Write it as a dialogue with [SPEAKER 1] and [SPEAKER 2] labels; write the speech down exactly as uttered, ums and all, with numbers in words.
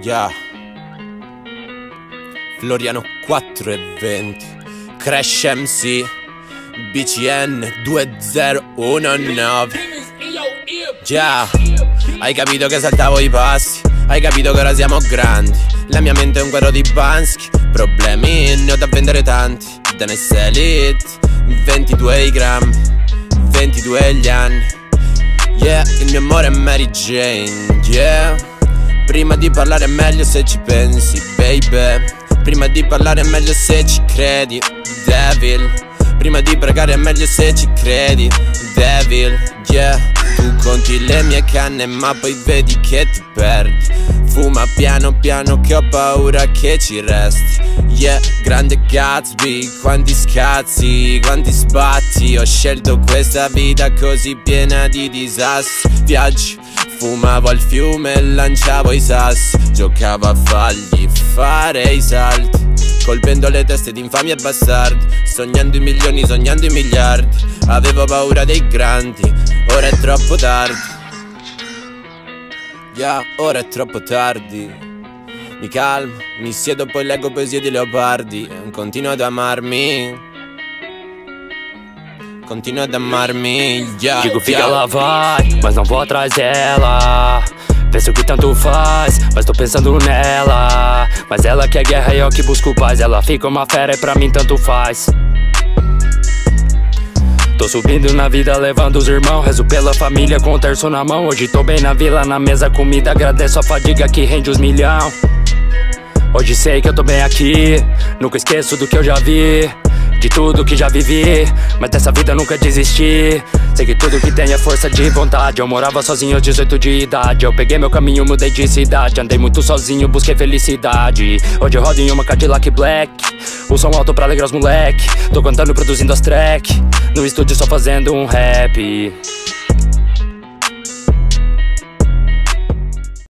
[SPEAKER 1] Yeah. Floriano quattro e venti, Crash M C, B C N due zero uno nove. Yeah. Hai capito che saltavo i passi, hai capito che ora siamo grandi. La mia mente è un quadro di Bansky, problemi ne ho da vendere tanti. Da Nice Elite, ventidue grammi, ventidue gli anni. Yeah, il mio amore è Mary Jane, yeah. Prima di parlare è meglio se ci pensi, baby. Prima di parlare è meglio se ci credi, devil. Prima di pregare è meglio se ci credi, devil, yeah. Tu conti le mie canne ma poi vedi che ti perdi. Fuma piano piano che ho paura che ci resti. Yeah, grande Gatsby, quanti scazzi, quanti sbatti. Ho scelto questa vita così piena di disastri. Viaggi, fumavo al fiume e lanciavo i sassi. Giocavo a fargli fare i salti, colpendo le teste di infami e bastardi. Sognando i milioni, sognando i miliardi. Avevo paura dei grandi, ora è troppo tardi. Yeah, ora è troppo tardi. Mi calmo, mi siedo poi leggo poesie di Leopardi. Continuo ad amarmi, continuo ad amarmi, yeah.
[SPEAKER 2] Digo fica ela vai, mas não vou atrás dela. Penso que tanto faz, mas tô pensando nela. Mas ela quer guerra e eu que busco paz. Ela fica uma fera e pra mim tanto faz. Tô subindo na vida, levando os irmãos. Rezo pela família com o terço na mão. Hoje tô bem na vila, na mesa comida. Agradeço a fadiga que rende os milhão. Hoje sei que eu tô bem aqui, nunca esqueço do que eu já vi, de tudo que já vivi, mas dessa vida nunca desisti. Sei que tudo que tem é força de vontade. Eu morava sozinho aos dezoito de idade. Eu peguei meu caminho, mudei de cidade. Andei muito sozinho, busquei felicidade. Hoje eu rodo em uma Cadillac Black, o som alto pra alegrar os moleque. Tô cantando, produzindo as track, no estúdio só fazendo um rap.